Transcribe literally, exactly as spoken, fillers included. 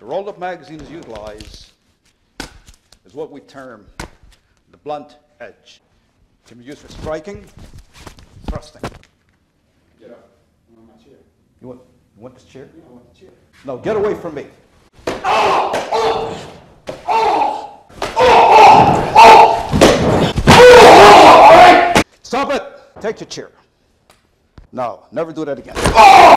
The rolled-up magazine is utilized as what we term the blunt edge. It can be used for striking, thrusting. Get up. I'm on my chair. You want, you want this chair? Yeah, I want the chair. No, get away from me. Stop it! Take your chair. No, never do that again.